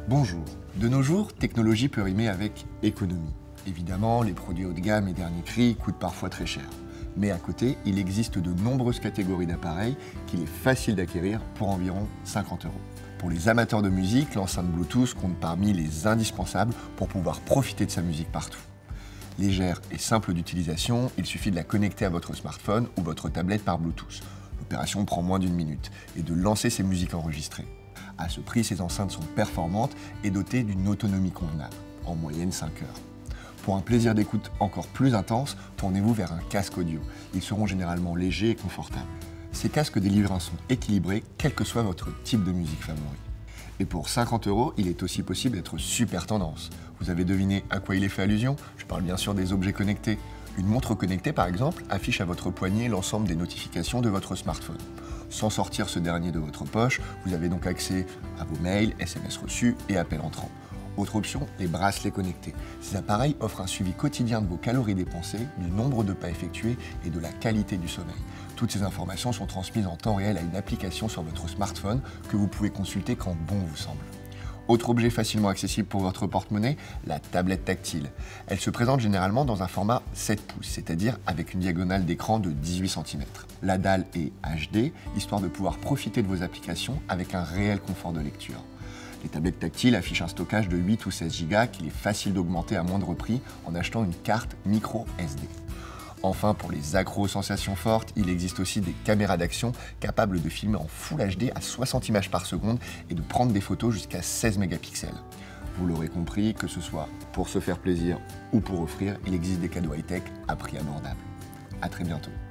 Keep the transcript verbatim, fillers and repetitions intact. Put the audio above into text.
Bonjour. De nos jours, technologie peut rimer avec économie. Évidemment, les produits haut de gamme et dernier cri coûtent parfois très cher. Mais à côté, il existe de nombreuses catégories d'appareils qu'il est facile d'acquérir pour environ cinquante euros. Pour les amateurs de musique, l'enceinte Bluetooth compte parmi les indispensables pour pouvoir profiter de sa musique partout. Légère et simple d'utilisation, il suffit de la connecter à votre smartphone ou votre tablette par Bluetooth. L'opération prend moins d'une minute et de lancer ses musiques enregistrées. À ce prix, ces enceintes sont performantes et dotées d'une autonomie convenable, en moyenne cinq heures. Pour un plaisir d'écoute encore plus intense, tournez-vous vers un casque audio. Ils seront généralement légers et confortables. Ces casques délivrent un son équilibré, quel que soit votre type de musique favori. Et pour cinquante euros, il est aussi possible d'être super tendance. Vous avez deviné à quoi il est fait allusion? Je parle bien sûr des objets connectés. Une montre connectée, par exemple, affiche à votre poignet l'ensemble des notifications de votre smartphone. Sans sortir ce dernier de votre poche, vous avez donc accès à vos mails, S M S reçus et appels entrants. Autre option, les bracelets connectés. Ces appareils offrent un suivi quotidien de vos calories dépensées, du nombre de pas effectués et de la qualité du sommeil. Toutes ces informations sont transmises en temps réel à une application sur votre smartphone que vous pouvez consulter quand bon vous semble. Autre objet facilement accessible pour votre porte-monnaie, la tablette tactile. Elle se présente généralement dans un format sept pouces, c'est-à-dire avec une diagonale d'écran de dix-huit centimètres. La dalle est H D, histoire de pouvoir profiter de vos applications avec un réel confort de lecture. Les tablettes tactiles affichent un stockage de huit ou seize gigas qu'il est facile d'augmenter à moindre prix en achetant une carte micro S D. Enfin, pour les accros aux sensations fortes, il existe aussi des caméras d'action capables de filmer en Full H D à soixante images par seconde et de prendre des photos jusqu'à seize mégapixels. Vous l'aurez compris, que ce soit pour se faire plaisir ou pour offrir, il existe des cadeaux high-tech à prix abordable. À très bientôt.